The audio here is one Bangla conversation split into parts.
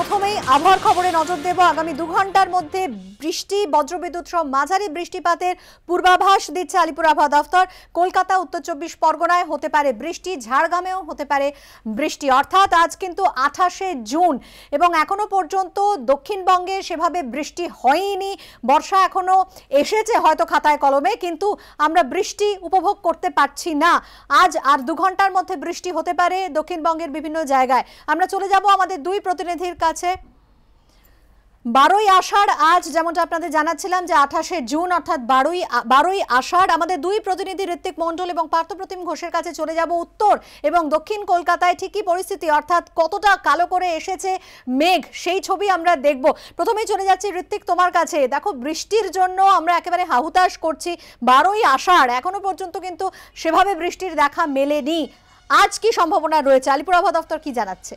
প্রথমেই আবহাওয়ার খবরে নজর দেব। আগামী 2 ঘন্টার মধ্যে বৃষ্টি, বজ্রবিদ্যুৎ সহ মাঝারি বৃষ্টিপাতের পূর্বাভাস দিচ্ছে আলিপুর আবহাওয়া দফতর। কলকাতা, উত্তর 24 পরগনায় হতে পারে বৃষ্টি, ঝাড়গ্রামেও হতে পারে বৃষ্টি। অর্থাৎ আজ কিন্তু 28শে জুন এবং এখনো পর্যন্ত দক্ষিণবঙ্গে সেভাবে বৃষ্টি হয়নি। বর্ষা এখনো এসেছে হয়তো খাতায় কলমে, কিন্তু আমরা বৃষ্টি উপভোগ করতে পারছি না। আজ আর 2 ঘন্টার মধ্যে বৃষ্টি হতে পারে দক্ষিণবঙ্গের বিভিন্ন জায়গায়। আমরা চলে যাব আমাদের দুই প্রতিনিধির কাছে। 12ই আষাঢ় আজ, যেমনটা আপনাদের জানাচ্ছিলাম যে 28শে জুন অর্থাৎ 12ই আষাঢ়। আমাদের দুই প্রতিনিধি ঋত্বিক মণ্ডল এবং পার্থপ্রতিম ঘোষের কাছে চলে যাব উত্তর এবং দক্ষিণ কলকাতায় ঠিকই পরিস্থিতি, অর্থাৎ কতটা কালো করে এসেছে মেঘ, সেই ছবি আমরা দেখব। প্রথমেই চলে যাচ্ছি ঋত্বিক তোমার কাছে। দেখো, বৃষ্টির জন্য আমরা একেবারে হাহুতাশ করছি। 12ই আষাঢ়, এখনো পর্যন্ত কিন্তু সেভাবে বৃষ্টির দেখা মেলেনি। আজ কি সম্ভাবনা রয়েছে, আলিপুর আবহাওয়া দফতর কি জানাচ্ছে?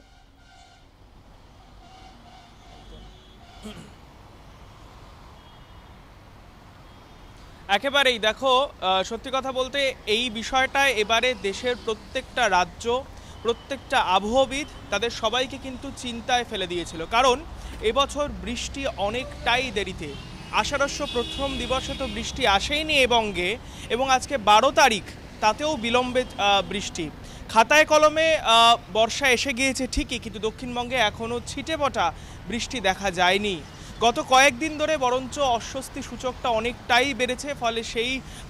একেবারেই দেখো, সত্যি কথা বলতে এই বিষয়টা এবারে দেশের প্রত্যেকটা রাজ্য, প্রত্যেকটা আবহাওয়াবিদ তাদের সবাইকে কিন্তু চিন্তায় ফেলে দিয়েছিল। কারণ এবছর বৃষ্টি অনেকটাই দেরিতে। আষাঢ়স্য প্রথম দিবসে তো বৃষ্টি আসেইনি এ বঙ্গে, এবং আজকে 12 তারিখ, তাতেও বিলম্বে বৃষ্টি। খাতায় কলমে বর্ষা এসে গিয়েছে ঠিকই, কিন্তু দক্ষিণবঙ্গে এখনও ছিটেফোঁটা বৃষ্টি দেখা যায়নি। গত কয়েকদিন ধরে বরঞ্চ অস্বস্তি সূচকটা অনেকটাই বেড়েছে, ফলে সেই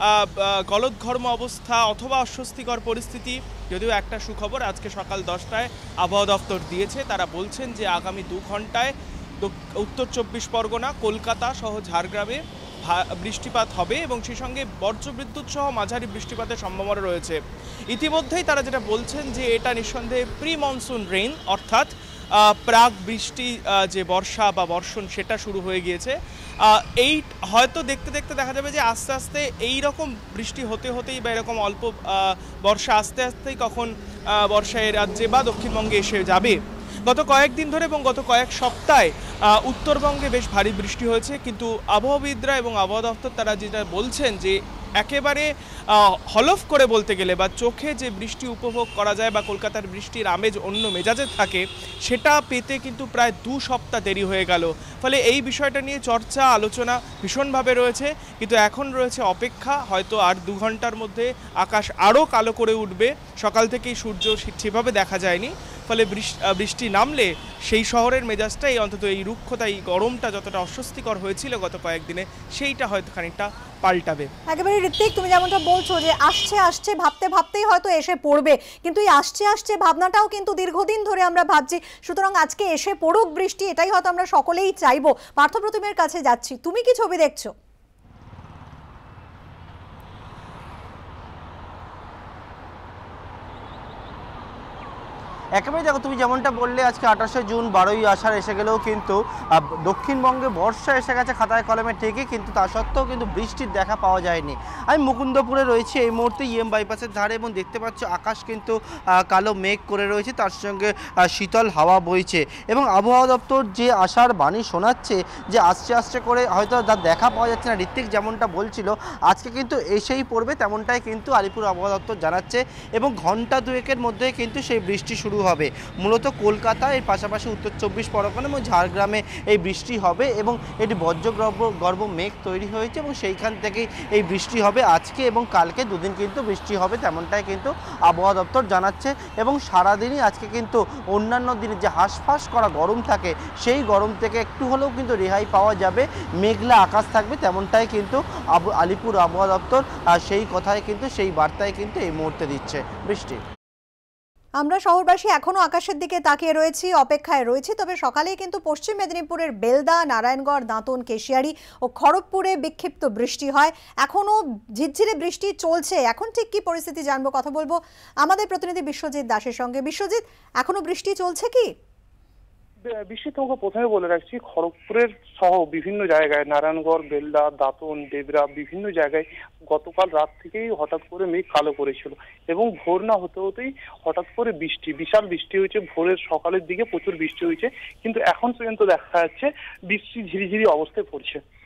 গলদঘর্ম অবস্থা অথবা অস্বস্তিকর পরিস্থিতি। যদিও একটা সুখবর আজকে সকাল 10টায় আবহাওয়া দফতর দিয়েছে, তারা বলছেন যে আগামী 2 ঘন্টায় উত্তর 24 পরগনা, কলকাতা সহ ঝাড়গ্রামে বৃষ্টিপাত হবে এবং সেই সঙ্গে বজ্রবিদ্যুৎ সহ মাঝারি বৃষ্টিপাতের সম্ভাবনা রয়েছে। ইতিমধ্যেই তারা যেটা বলছেন যে এটা নিঃসন্দেহে প্রি মনসুন রেইন, অর্থাৎ প্রাক বৃষ্টি যে বর্ষা বা বর্ষণ সেটা শুরু হয়ে গিয়েছে। এই হয়তো দেখতে দেখতে দেখা যাবে যে আস্তে আস্তে এই রকম বৃষ্টি হতে হতেই বা এরকম অল্প বর্ষা আস্তে আস্তেই কখন বর্ষা এই রাজ্যে বা দক্ষিণবঙ্গে এসে যাবে। গত কয়েকদিন ধরে এবং গত কয়েক সপ্তাহে উত্তরবঙ্গে বেশ ভারী বৃষ্টি হয়েছে, কিন্তু আবহাওয়াবিদরা এবং আবহাওয়া দপ্তর তারা যেটা বলছেন যে একেবারে হলফ করে বলতে গেলে বা চোখে যে বৃষ্টি উপভোগ করা যায় বা কলকাতার বৃষ্টির আমেজ অন্য মেজাজে থাকে, সেটা পেতে কিন্তু প্রায় 2 সপ্তাহ দেরি হয়ে গেল। ফলে এই বিষয়টা নিয়ে চর্চা আলোচনা ভীষণভাবে রয়েছে, কিন্তু এখন রয়েছে অপেক্ষা। হয়তো আর 2 ঘন্টার মধ্যে আকাশ আরও কালো করে উঠবে। সকাল থেকেই সূর্য সেভাবে দেখা যায়নি, ফলে বৃষ্টি নামলে সেই শহরের মেজাজটাই, অন্তত এই রুক্ষতা, এই গরমটা যতটা অস্বস্তিকর হয়েছিল গত কয়েকদিনে, সেইটা হয়তো খানিকটা পাল্টাবে। একেবারে ঋত্বিক, তুমি যেমনটা বলছো যে আসছে আসছে ভাবতে ভাবতেই হয়তো এসে পড়বে, কিন্তু এই আসছে আসছে ভাবনাটাও কিন্তু দীর্ঘদিন ধরে আমরা ভাবছি। সুতরাং আজকে এসে পড়ুক বৃষ্টি, এটাই হয়তো আমরা সকলেই চাইবো। পার্থপ্রতিমের কাছে যাচ্ছি, তুমি কি ছবি দেখছো? একেবারে দেখো, তুমি যেমনটা বললে আজকে 28শে জুন, 12ই আষাঢ় এসে গেলেও কিন্তু দক্ষিণবঙ্গে বর্ষা এসে গেছে খাতায় কলমে ঠিকই, কিন্তু তা সত্ত্বেও কিন্তু বৃষ্টির দেখা পাওয়া যায়নি। আমি মুকুন্দপুরে রয়েছি এই মুহূর্তে ইএম বাইপাসের ধারে, এবং দেখতে পাচ্ছ আকাশ কিন্তু কালো মেঘ করে রয়েছে, তার সঙ্গে শীতল হাওয়া বইছে, এবং আবহাওয়া দপ্তর যে আশার বাণী শোনাচ্ছে যে আস্তে আস্তে করে হয়তো তার দেখা পাওয়া যাচ্ছে না, ঋত্বিক যেমনটা বলছিল আজকে কিন্তু এসেই পড়বে, তেমনটাই কিন্তু আলিপুর আবহাওয়া দপ্তর জানাচ্ছে, এবং ঘন্টা 2-এর মধ্যে কিন্তু সেই বৃষ্টি শুরু হবে। মূলত কলকাতা, এর পাশাপাশি উত্তর 24 পরগনা এবং ঝাড়গ্রামে এই বৃষ্টি হবে, এবং এটি বজ্রগর্ভ মেঘ তৈরি হয়েছে, এবং সেইখান থেকেই এই বৃষ্টি হবে আজকে এবং কালকে 2 দিন কিন্তু বৃষ্টি হবে, তেমনটাই কিন্তু আবহাওয়া দপ্তর জানাচ্ছে। এবং সারাদিনই আজকে কিন্তু অন্যান্য দিনে যে হাঁসফাঁস করা গরম থাকে, সেই গরম থেকে একটু হলেও কিন্তু রেহাই পাওয়া যাবে, মেঘলা আকাশ থাকবে, তেমনটাই কিন্তু আলিপুর আবহাওয়া দপ্তর সেই কথায় কিন্তু, সেই বার্তায় কিন্তু এই মুহূর্তে দিচ্ছে। বৃষ্টি, আমরা শহরবাসী এখনো আকাশের দিকে তাকিয়ে রয়েছি, অপেক্ষায় রয়েছি। তবে সকালেই কিন্তু পশ্চিম মেদিনীপুরের বেলদা, নারায়ণগড়, দাঁতন, কেশিয়ারি ও খড়গপুরে বিক্ষিপ্ত বৃষ্টি হয়। এখনো ঝিরঝিরে বৃষ্টি চলছে। এখন ঠিক কি পরিস্থিতি জানবো, কথা বলবো আমাদের প্রতিনিধি বিশ্বজিৎ দাসের সঙ্গে। বিশ্বজিৎ, এখনো বৃষ্টি চলছে কি? বৃষ্টি তোমাকে প্রথমে বলে রাখছি, খড়গপুরের সহ বিভিন্ন জায়গায়, নারায়ণগড়, বেলদা, দাঁতন, দেবরা, বিভিন্ন জায়গায় গতকাল রাত থেকেই হঠাৎ করে মেঘ কালো করেছিল, এবং ভোর না হতে হতেই হঠাৎ করে বিশাল বৃষ্টি হয়েছে। ভোরের সকালের দিকে প্রচুর বৃষ্টি হয়েছে, কিন্তু এখন পর্যন্ত দেখা যাচ্ছে বৃষ্টি ঝিরিঝিরি অবস্থায় পড়ছে।